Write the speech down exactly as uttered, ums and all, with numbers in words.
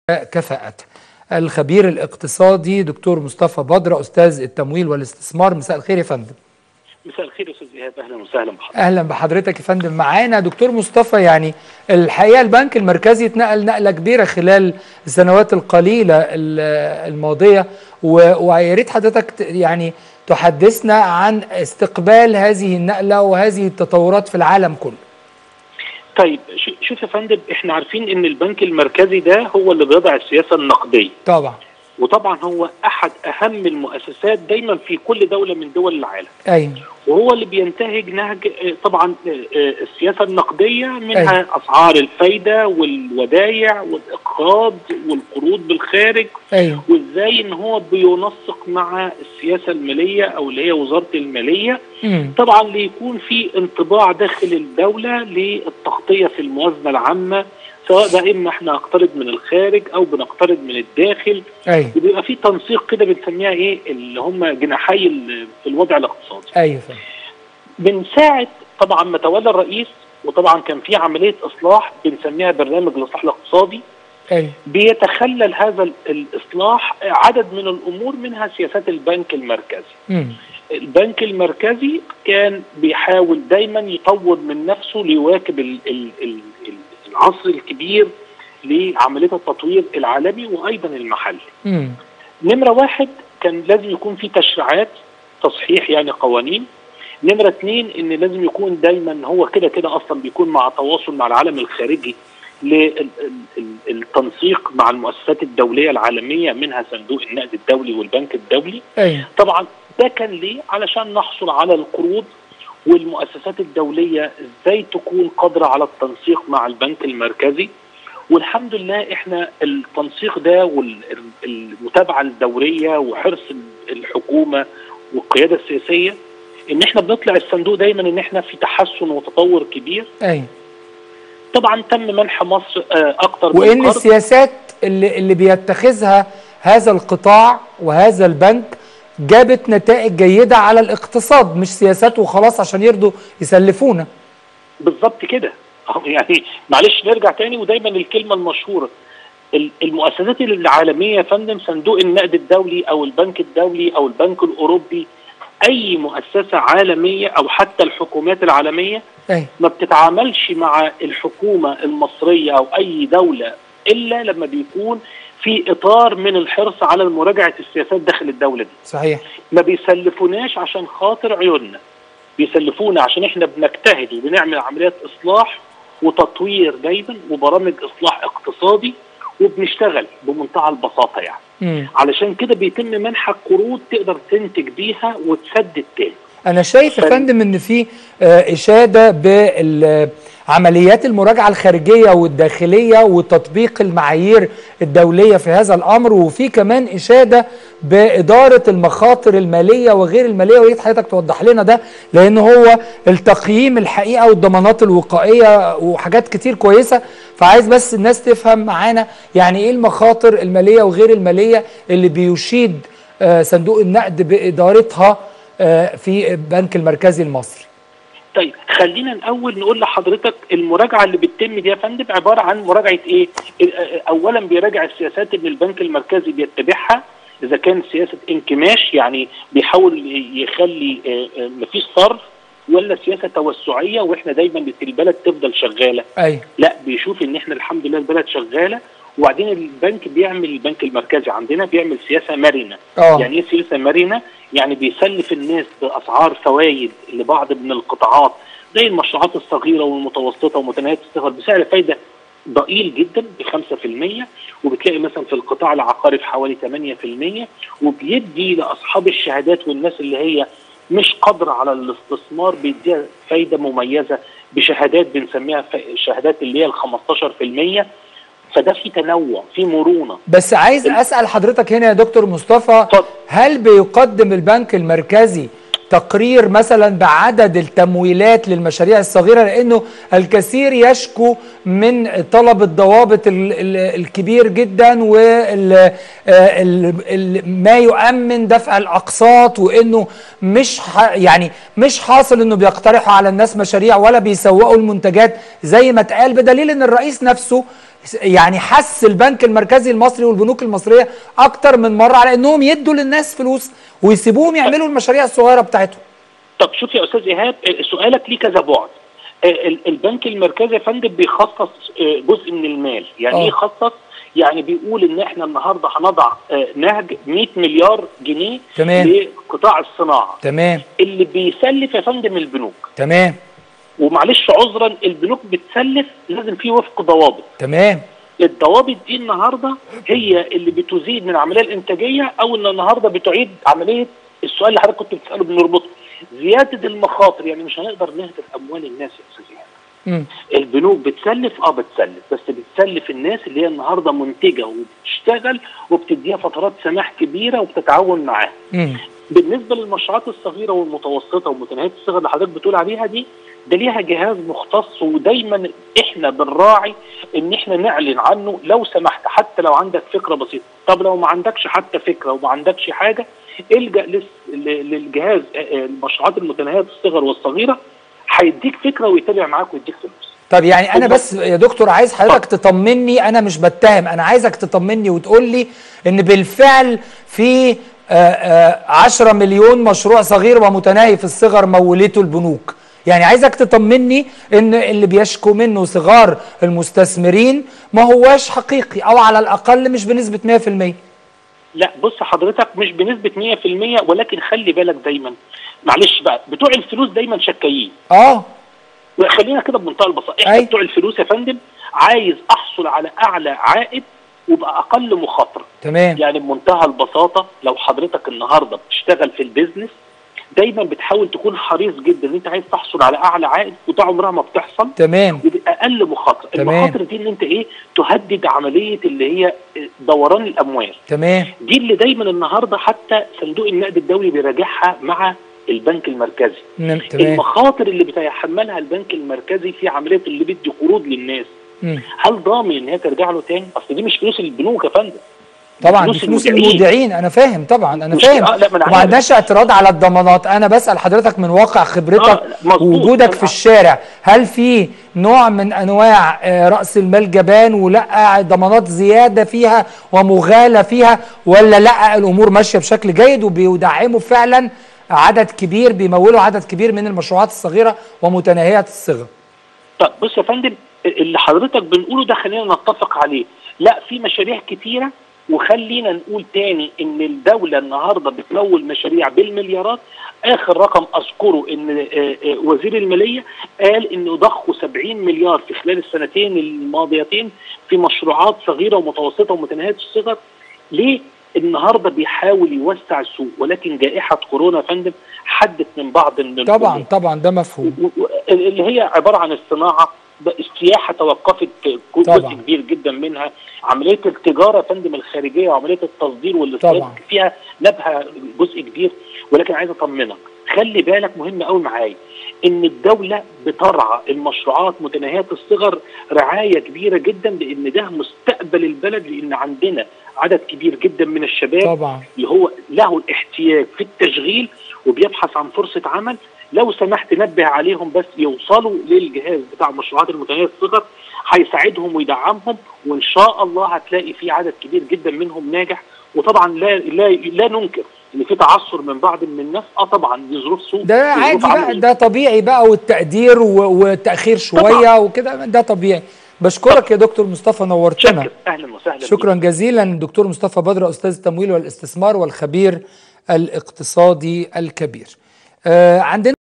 كفاءة. الخبير الاقتصادي دكتور مصطفى بدر، أستاذ التمويل والاستثمار. مساء الخير يا فندم. مساء الخير يا استاذ ايهاب، اهلا وسهلا بحضرتك. اهلا بحضرتك يا فندم. معانا دكتور مصطفى، يعني الحقيقه البنك المركزي اتنقل نقله كبيره خلال السنوات القليله الماضيه، ويا ريت حضرتك يعني تحدثنا عن استقبال هذه النقله وهذه التطورات في العالم كله. طيب شوف يا فندم، احنا عارفين ان البنك المركزي ده هو اللي بيضع السياسه النقديه طبعا، وطبعا هو احد اهم المؤسسات دايما في كل دوله من دول العالم. ايوه، وهو اللي بينتهج نهج طبعا السياسه النقديه، منها أيوة. اسعار الفايده والودايع والاقراض والقروض بالخارج. أيوة. وازاي ان هو بينسق مع السياسه الماليه او اللي هي وزاره الماليه، مم. طبعا ليكون في انطباع داخل الدوله للتغطيه في الموازنه العامه، سواء ده اما احنا نقترض من الخارج او بنقترض من الداخل. ايوه، وبيبقى في تنسيق كده بنسميها ايه اللي هم جناحي في الوضع الاقتصادي. ايوه. من ساعه طبعا ما تولى الرئيس، وطبعا كان في عمليه اصلاح بنسميها برنامج الاصلاح الاقتصادي. ايوه. بيتخلل هذا الاصلاح عدد من الامور، منها سياسات البنك المركزي. امم البنك المركزي كان بيحاول دايما يطور من نفسه ليواكب ال ال ال العصر الكبير لعمليه التطوير العالمي وايضا المحلي. امم نمره واحد، كان لازم يكون في تشريعات تصحيح، يعني قوانين. نمره اثنين، ان لازم يكون دايما هو كده كده اصلا بيكون مع تواصل مع العالم الخارجي للتنسيق مع المؤسسات الدوليه العالميه، منها صندوق النقد الدولي والبنك الدولي. أيوة. طبعا ده كان ليه؟ علشان نحصل على القروض، والمؤسسات الدوليه ازاي تكون قادره على التنسيق مع البنك المركزي. والحمد لله احنا التنسيق ده والمتابعه الدوريه وحرص الحكومه والقياده السياسيه ان احنا بنطلع الصندوق دايما ان احنا في تحسن وتطور كبير. ايوه. طبعا تم منح مصر اكتر من وان السياسات اللي اللي بيتخذها هذا القطاع وهذا البنك جابت نتائج جيده على الاقتصاد، مش سياسات وخلاص عشان يرضوا يسلفونا. بالظبط كده. يعني معلش نرجع تاني، ودايما الكلمه المشهوره، المؤسسات العالميه يا فندم، صندوق النقد الدولي او البنك الدولي او البنك الاوروبي، اي مؤسسه عالميه او حتى الحكومات العالميه أي. ما بتتعاملش مع الحكومه المصريه او اي دوله الا لما بيكون في اطار من الحرص على مراجعه السياسات داخل الدوله دي. صحيح. ما بيسلفوناش عشان خاطر عيوننا، بيسلفونا عشان احنا بنجتهد وبنعمل عمليات اصلاح وتطوير دايما وبرامج اصلاح اقتصادي، وبنشتغل بمنتهى البساطه يعني. مم. علشان كده بيتم منحك قروض تقدر تنتج بيها وتسدد تاني. انا شايف يا فندم ان في اشاده بعمليات المراجعه الخارجيه والداخليه وتطبيق المعايير الدوليه في هذا الامر، وفي كمان اشاده باداره المخاطر الماليه وغير الماليه. ويا حضرتك توضح لنا ده، لان هو التقييم الحقيقه والضمانات الوقائيه وحاجات كتير كويسه. فعايز بس الناس تفهم معانا يعني ايه المخاطر الماليه وغير الماليه اللي بيشيد صندوق النقد بادارتها في البنك المركزي المصري. طيب خلينا الاول نقول لحضرتك المراجعه اللي بتتم دي يا فندم عباره عن مراجعه ايه؟ اولا بيراجع السياسات اللي البنك المركزي بيتبعها، اذا كان سياسه انكماش يعني بيحاول يخلي مفيش صرف، ولا سياسه توسعيه واحنا دايما البلد تفضل شغاله. أيوة. لا، بيشوف ان احنا الحمد لله البلد شغاله، وبعدين البنك بيعمل البنك المركزي عندنا بيعمل سياسه مرنه. أوه. يعني ايه سياسه مرنه؟ يعني بيسلف الناس باسعار فوائد لبعض من القطاعات زي المشروعات الصغيره والمتوسطه ومتناهيه الصغر بسعر فايده ضئيل جدا ب خمسة في المية، وبتلاقي مثلا في القطاع العقاري في حوالي ثمانية في المية، وبيدي لاصحاب الشهادات والناس اللي هي مش قادره على الاستثمار بيديها فايده مميزه بشهادات بنسميها شهادات اللي هي ال خمستاشر في المية. فده في تنوع، في مرونه. بس عايز اسال حضرتك هنا يا دكتور مصطفى، طب. هل بيقدم البنك المركزي تقرير مثلا بعدد التمويلات للمشاريع الصغيره؟ لانه الكثير يشكو من طلب الضوابط الكبير جدا وما يؤمن دفع الاقساط، وانه مش يعني مش حاصل انه بيقترحوا على الناس مشاريع ولا بيسوقوا المنتجات زي ما اتقال، بدليل ان الرئيس نفسه يعني حس البنك المركزي المصري والبنوك المصريه اكتر من مره على انهم يدوا للناس فلوس ويسيبوهم يعملوا المشاريع الصغيره بتاعتهم. طب شوف يا استاذ ايهاب، سؤالك ليه كذا بعد. البنك المركزي يا فندم بيخصص جزء من المال، يعني ايه يخصص؟ يعني بيقول ان احنا النهارده هنضع نهج مئة مليار جنيه تمام لقطاع الصناعه. تمام. اللي بيسلف يا فندم البنوك. تمام. ومعلش عذرا، البنوك بتسلف لازم في وفق ضوابط. تمام. الضوابط دي النهارده هي اللي بتزيد من العمليه الانتاجيه، او ان النهارده بتعيد عمليه السؤال اللي حضرتك كنت بتساله بنربطه، زياده المخاطر. يعني مش هنقدر نهدر اموال الناس يا استاذ ايهاب. البنوك بتسلف اه بتسلف، بس بتسلف الناس اللي هي النهارده منتجه وبتشتغل وبتديها فترات سماح كبيره وبتتعاون معاها. بالنسبه للمشروعات الصغيره والمتوسطه ومتناهيه الصغر اللي حضرتك بتقول عليها دي، ده ليها جهاز مختص، ودايما احنا بنراعي ان احنا نعلن عنه لو سمحت، حتى لو عندك فكره بسيطه. طب لو ما عندكش حتى فكره وما عندكش حاجه، الجا للجهاز المشروعات المتناهيه الصغر والصغيره، هيديك فكره ويتابع معاك ويديك فلوس. طب يعني انا بس يا دكتور عايز حضرتك تطمني، انا مش بتهم، انا عايزك تطمني وتقول لي ان بالفعل في عشرة مليون مشروع صغير ومتناهي في الصغر مولته البنوك. يعني عايزك تطمني ان اللي بيشكو منه صغار المستثمرين ما هواش حقيقي، او على الاقل مش بنسبه مئة في المئة. لا بص حضرتك، مش بنسبه مئة في المئة، ولكن خلي بالك دايما، معلش بقى، بتوع الفلوس دايما شكايين. اه خلينا كده بمنتهى البساطه، احنا بتوع الفلوس يا فندم عايز احصل على اعلى عائد وباقل مخاطره. تمام. يعني بمنتهى البساطه، لو حضرتك النهارده بتشتغل في البيزنس، دايما بتحاول تكون حريص جدا ان انت عايز تحصل على اعلى عائد، وده عمرها ما بتحصل. تمام. وباقل مخاطره. المخاطره دي ان انت ايه، تهدد عمليه اللي هي دوران الاموال. تمام. دي اللي دايما النهارده حتى صندوق النقد الدولي بيراجعها مع البنك المركزي. تمام. المخاطر اللي بيتحملها البنك المركزي في عمليه اللي بيدي قروض للناس، مم. هل ضامن ان هي ترجع له تاني؟ اصل دي مش فلوس البنوك يا فندم، طبعا دي فلوس المودعين. انا فاهم طبعا، انا فاهم، وما عندناش اعتراض على الضمانات. انا بسال حضرتك من واقع خبرتك آه ووجودك في الشارع، هل في نوع من انواع راس المال جبان ولا ضمانات زياده فيها ومغالى فيها، ولا لا الامور ماشيه بشكل جيد وبيدعموا فعلا عدد كبير، بيمولوا عدد كبير من المشروعات الصغيره ومتناهيه الصغر؟ طب بص يا فندم، اللي حضرتك بنقوله ده خلينا نتفق عليه. لا، في مشاريع كتيره، وخلينا نقول تاني ان الدوله النهارده بتمول مشاريع بالمليارات. اخر رقم اذكره ان وزير الماليه قال انه ضخوا سبعين مليار في خلال السنتين الماضيتين في مشروعات صغيره ومتوسطه ومتناهيه الصغر. ليه؟ النهارده بيحاول يوسع السوق، ولكن جائحه كورونا يا فندم حدت من بعض من طبعا طبعا ده مفهوم، اللي هي عباره عن الصناعه. السياحه توقفت جزء كبير جدا منها، عمليه التجاره يا فندم الخارجيه وعمليه التصدير والاستيراد فيها نبها جزء كبير. ولكن عايز اطمنك، خلي بالك مهم قوي معايا، ان الدوله بترعى المشروعات متناهيه الصغر رعايه كبيره جدا، لان ده مستقبل البلد، لان عندنا عدد كبير جدا من الشباب طبعا اللي هو له الاحتياج في التشغيل وبيبحث عن فرصه عمل. لو سمحت نبه عليهم بس يوصلوا للجهاز بتاع المشروعات المتناهيه الصغر، هيساعدهم ويدعمهم، وان شاء الله هتلاقي في عدد كبير جدا منهم ناجح. وطبعا لا لا لا ننكر ان في تعثر من بعض من الناس، اه طبعا دي ظروف سوق، ده عادي بقى، ده طبيعي بقى، والتقدير والتاخير شويه وكده ده طبيعي. بشكرك طبعا يا دكتور مصطفى، نورتنا. اهلا وسهلا. شكرا جزيلا دكتور مصطفى بدر، استاذ التمويل والاستثمار والخبير الاقتصادي الكبير. آه عندنا